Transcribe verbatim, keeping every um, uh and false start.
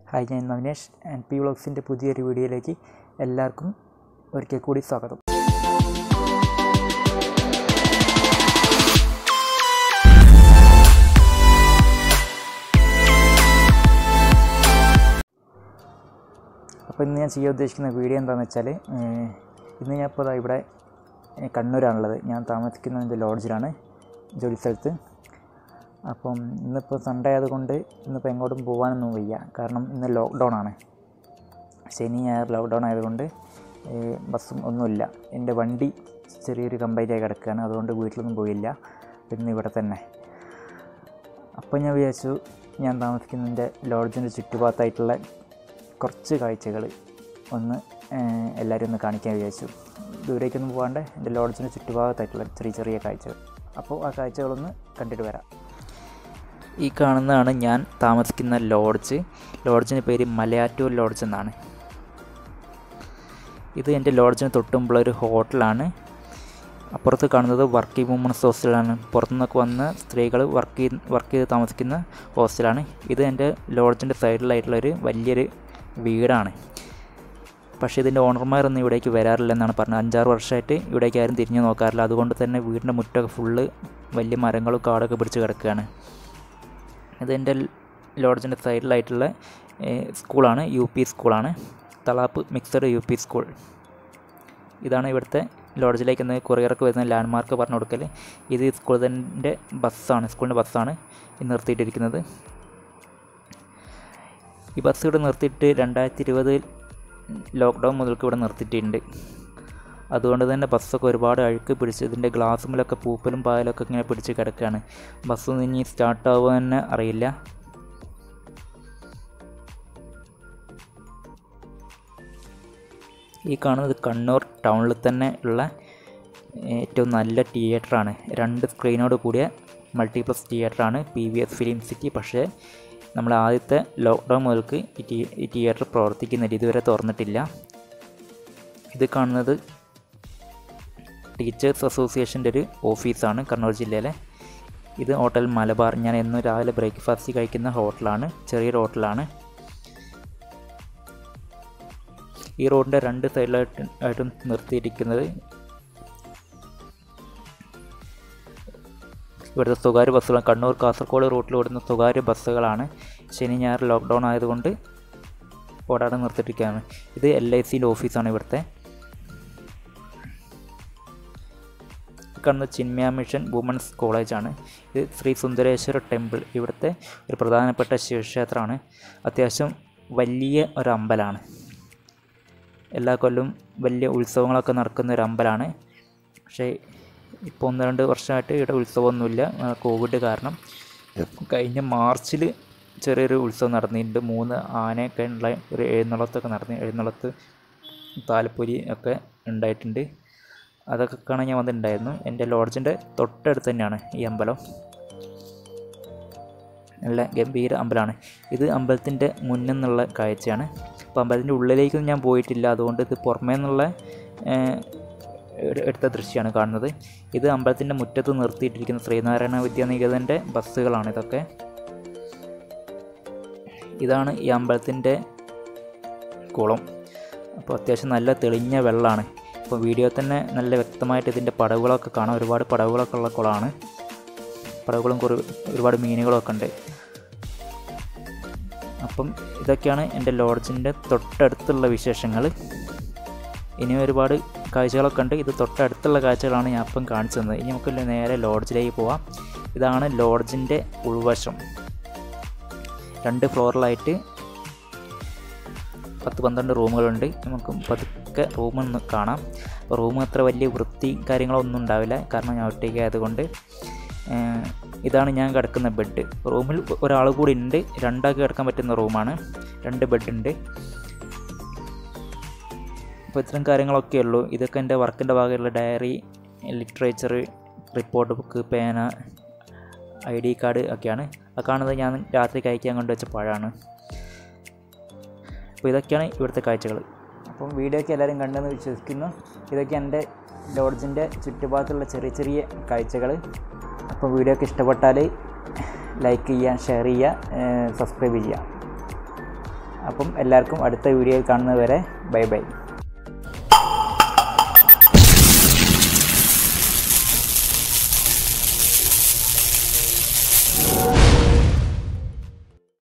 Hi, ഞാൻ നവിനേഷ്. And P വ്ളോഗ്സിൻ്റെ പുതിയൊരു വീഡിയോയിലേക്ക് എല്ലാവർക്കും ഒരിക്കൽ കൂടി സ്വാഗതം. അപ്പോൾ ഇന്ന് ഞാൻ ചെയ്യാൻ ഉദ്ദേശിക്കുന്ന വീഡിയോ എന്താണെന്ന് വെച്ചാൽ, ഇന്ന് ഞാൻ ഇപ്പോൾ ഇവിടെ കണ്ണൂരാണുള്ളത്. ഞാൻ താമസിക്കുന്നതിൻ്റെ ലോഡ്ജിലാണ്, ജോലി സ്ഥലത്ത്. അപ്പം ഇന്നിപ്പോൾ സൺഡേ ആയതുകൊണ്ട് ഇന്നിപ്പോൾ എങ്ങോട്ടും പോകാനൊന്നും വയ്യ. കാരണം ഇന്ന് ലോക്ക്ഡൗൺ ആണ്. ശനി ഞായർ ലോക്ക്ഡൗൺ ആയതുകൊണ്ട് ബസ്സും ഒന്നുമില്ല. എൻ്റെ വണ്ടി ചെറിയൊരു കംപ്ലൈൻ്റ് ആയി കിടക്കുകയാണ്. അതുകൊണ്ട് വീട്ടിലൊന്നും പോയില്ല. ഇന്ന് ഇവിടെ തന്നെ. അപ്പോൾ ഞാൻ വിചാരിച്ചു ഞാൻ താമസിക്കുന്നതിൻ്റെ ലോഡ്ജിൻ്റെ ചുറ്റുഭാഗത്തായിട്ടുള്ള കുറച്ച് കാഴ്ചകൾ ഒന്ന് എല്ലാവരും ഒന്ന് കാണിക്കാൻ വിചാരിച്ചു. ദൂരേക്കൊന്നും പോകാണ്ട് എൻ്റെ ലോഡ്ജിൻ്റെ ചുറ്റുഭാഗത്തായിട്ടുള്ള ചെറിയ ചെറിയ കാഴ്ചകൾ. അപ്പോൾ ആ കാഴ്ചകളൊന്ന് കണ്ടിട്ട് വരാം. ഈ കാണുന്നതാണ് ഞാൻ താമസിക്കുന്ന ലോഡ്ജ്. ലോഡ്ജിൻ്റെ പേര് മലയാറ്റൂർ ലോഡ്ജ് എന്നാണ്. ഇത് എൻ്റെ ലോഡ്ജിന് തൊട്ടുമുള്ള ഒരു ഹോട്ടലാണ്. അപ്പുറത്ത് കാണുന്നത് വർക്കിംഗ് വുമൺസ് ഹോസ്റ്റലാണ്. പുറത്തുനിന്നൊക്കെ വന്ന സ്ത്രീകൾ വർക്ക് ചെയ്ത് വർക്ക് ചെയ്ത് താമസിക്കുന്ന ഹോസ്റ്റലാണ്. ഇത് എൻ്റെ ലോഡ്ജിൻ്റെ സൈഡിലായിട്ടുള്ളൊരു വലിയൊരു വീടാണ്. പക്ഷേ ഇതിൻ്റെ ഓണർമാരൊന്നും ഇവിടേക്ക് വരാറില്ല എന്നാണ് പറഞ്ഞത്. അഞ്ചാറ് വർഷമായിട്ട് ഇവിടേക്ക് ആരും തിരിഞ്ഞു നോക്കാറില്ല. അതുകൊണ്ട് തന്നെ വീടിൻ്റെ മുറ്റമൊക്കെ ഫുള്ള് വലിയ മരങ്ങളും കാടൊക്കെ പിടിച്ച് കിടക്കുകയാണ്. ഇത് എൻ്റെ ലോഡ്ജിൻ്റെ സൈഡിലായിട്ടുള്ള സ്കൂളാണ്, യു പി സ്കൂളാണ്. Thalap mixed U P school. ഇതാണ് ഇവിടുത്തെ ലോഡ്ജിലേക്ക് ഒന്ന് കൊറിയർക്ക് വരുന്ന ലാൻഡ് മാർക്ക് പറഞ്ഞു കൊടുക്കൽ. ഇത് സ്കൂളിൻ്റെ ബസ്സാണ്, സ്കൂളിൻ്റെ ബസ്സാണ് നിർത്തിയിട്ടിരിക്കുന്നത്. ഈ ബസ് ഇവിടെ നിർത്തിയിട്ട് രണ്ടായിരത്തി ഇരുപത് ലോക്ക്ഡൗൺ മുതൽക്ക് ഇവിടെ നിർത്തിയിട്ടുണ്ട്. അതുകൊണ്ട് തന്നെ ബസ്സൊക്കെ ഒരുപാട് അഴുക്ക് പിടിച്ച് ഇതിൻ്റെ ഗ്ലാസ്സുമിലൊക്കെ പൂപ്പലും പായലൊക്കെ ഇങ്ങനെ പിടിച്ച് കിടക്കുകയാണ്. ബസ്സൊന്നും ഇനി സ്റ്റാർട്ടാവുക തന്നെ അറിയില്ല. ഈ കാണുന്നത് കണ്ണൂർ ടൗണിൽ തന്നെ ഉള്ള ഏറ്റവും നല്ല തിയേറ്ററാണ്. രണ്ട് സ്ക്രീനോട് കൂടിയ മൾട്ടിപ്ലക്സ് തിയേറ്ററാണ് P V S film city. പക്ഷേ നമ്മൾ ആദ്യത്തെ ലോക്ക്ഡൗൺ മുതൽക്ക് ഈ തിയേറ്റർ പ്രവർത്തിക്കുന്നില്ല, ഇതുവരെ തുറന്നിട്ടില്ല. ഇത് കാണുന്നത് ടീച്ചേഴ്സ് അസോസിയേഷൻ്റെ ഒരു ഓഫീസാണ് കണ്ണൂർ ജില്ലയിലെ. ഇത് ഹോട്ടൽ മലബാർ. ഞാൻ എന്നും രാവിലെ ബ്രേക്ക്ഫാസ്റ്റ് കഴിക്കുന്ന ഹോട്ടലാണ്, ചെറിയൊരു ഹോട്ടലാണ്. ഈ റോഡിൻ്റെ രണ്ട് സൈഡിലായിട്ട് ആയിട്ടും നിർത്തിയിരിക്കുന്നത് ഇവിടുത്തെ സ്വകാര്യ ബസ്സുകൾ, കണ്ണൂർ കാസർഗോഡ് റൂട്ടിൽ ഓടുന്ന സ്വകാര്യ ബസ്സുകളാണ്. ശനി ഞായർ ലോക്ക്ഡൗൺ ആയതുകൊണ്ട് ഓടാതെ നിർത്തിയിരിക്കുകയാണ്. ഇത് എൽ ഐ സിൻ്റെ ഓഫീസാണ് ഇവിടുത്തെ. കാണുന്ന ചിന്മയ മിഷൻ വുമൻസ് കോളേജാണ്. ഇത് ശ്രീ സുന്ദരേശ്വര ടെമ്പിൾ, ഇവിടുത്തെ ഒരു പ്രധാനപ്പെട്ട ശിവക്ഷേത്രമാണ്. അത്യാവശ്യം വലിയ ഒരു അമ്പലമാണ്. എല്ലാ കൊല്ലവും വലിയ ഉത്സവങ്ങളൊക്കെ നടക്കുന്ന ഒരു അമ്പലമാണ്. പക്ഷേ ഇപ്പോൾ ഒന്ന് രണ്ട് വർഷമായിട്ട് ഇവിടെ ഉത്സവമൊന്നുമില്ല, കോവിഡ് കാരണം. കഴിഞ്ഞ മാർച്ചിൽ ചെറിയൊരു ഉത്സവം നടന്നിട്ടുണ്ട്. മൂന്ന് ആനയൊക്കെ ഉള്ള ഒരു എഴുന്നള്ളത്തൊക്കെ നടന്നു. എഴുന്നള്ളത്ത് താലപ്പൊലി ഒക്കെ ഉണ്ടായിട്ടുണ്ട്. അതൊക്കെ കാണാൻ ഞാൻ വന്നിട്ടുണ്ടായിരുന്നു. എൻ്റെ ലോഡ്ജിൻ്റെ തൊട്ടടുത്ത് തന്നെയാണ് ഈ അമ്പലം. നല്ല ഗംഭീര അമ്പലമാണ്. ഇത് അമ്പലത്തിൻ്റെ മുന്നിൽ നിന്നുള്ള കാഴ്ചയാണ്. അപ്പോൾ അമ്പലത്തിൻ്റെ ഉള്ളിലേക്കൊന്നും ഞാൻ പോയിട്ടില്ല. അതുകൊണ്ട് ഇത് പുറമേ നിന്നുള്ള എടുത്ത ദൃശ്യമാണ് കാണുന്നത്. ഇത് അമ്പലത്തിൻ്റെ മുറ്റത്ത് നിർത്തിയിട്ടിരിക്കുന്ന ശ്രീനാരായണ വിദ്യാനികേതൻ്റെ ബസ്സുകളാണ് ഇതൊക്കെ. ഇതാണ് ഈ അമ്പലത്തിൻ്റെ കുളം. അപ്പോൾ അത്യാവശ്യം നല്ല തെളിഞ്ഞ വെള്ളമാണ്. ഇപ്പോൾ വീഡിയോ തന്നെ നല്ല വ്യക്തമായിട്ട് ഇതിൻ്റെ പടവുകളൊക്കെ കാണാം. ഒരുപാട് പടവുകളൊക്കെ ഉള്ള കുളമാണ്. പടവുകളും കുറേ ഒരുപാട് മീനുകളൊക്കെ ഉണ്ട്. അപ്പം ഇതൊക്കെയാണ് എൻ്റെ ലോഡ്ജിൻ്റെ തൊട്ടടുത്തുള്ള വിശേഷങ്ങൾ. ഇനിയും ഒരുപാട് കാഴ്ചകളൊക്കെ ഉണ്ട്. ഇത് തൊട്ടടുത്തുള്ള കാഴ്ചകളാണ് ഞാൻ അപ്പം കാണിച്ചു തന്നത്. ഇനി നമുക്ക് നേരെ ലോഡ്ജിലേക്ക് പോവാം. ഇതാണ് ലോഡ്ജിൻ്റെ ഉൾവശം. രണ്ട് ഫ്ലോറിലായിട്ട് പത്ത് പന്ത്രണ്ട് റൂമുകളുണ്ട്. നമുക്ക് പതുക്കെ റൂമൊന്ന് കാണാം. അപ്പോൾ റൂം അത്ര വലിയ വൃത്തി കാര്യങ്ങളൊന്നും ഉണ്ടാവില്ല, കാരണം ഞാൻ ഒറ്റയ്ക്ക് ആയതുകൊണ്ട്. ഇതാണ് ഞാൻ കിടക്കുന്ന ബെഡ്. റൂമിൽ ഒരാൾ കൂടി ഉണ്ട്. രണ്ടാൾക്ക് കിടക്കാൻ പറ്റുന്ന റൂമാണ്. രണ്ട് ബെഡുണ്ട്. അപ്പോൾ ഇത്തരം കാര്യങ്ങളൊക്കെ ഉള്ളൂ. ഇതൊക്കെ എൻ്റെ വർക്കിൻ്റെ ഭാഗമുള്ള ഡയറി, ലിറ്ററേച്ചർ, റിപ്പോർട്ട് ബുക്ക്, പേന, ഐ ഡി കാർഡ് ഒക്കെയാണ്. അത് കാണുന്നത് ഞാൻ രാത്രി കഴിക്കാൻ കൊണ്ടുവച്ച പഴമാണ്. അപ്പോൾ ഇതൊക്കെയാണ് ഇവിടുത്തെ കാഴ്ചകൾ. അപ്പം വീഡിയോ ഒക്കെ എല്ലാവരും കണ്ടെന്ന് വിശ്വസിക്കുന്നു. ഇതൊക്കെ എൻ്റെ ലോഡ്ജിൻ്റെ ചുറ്റുഭാഗത്തുള്ള ചെറിയ ചെറിയ കാഴ്ചകൾ. അപ്പോൾ വീഡിയോ ഒക്കെ ഇഷ്ടപ്പെട്ടാൽ ലൈക്ക് ചെയ്യുക, ഷെയർ ചെയ്യുക, സബ്സ്ക്രൈബ് ചെയ്യുക. അപ്പം എല്ലാവർക്കും അടുത്ത വീഡിയോയിൽ കാണുന്നത് വരെ ബൈ ബൈ.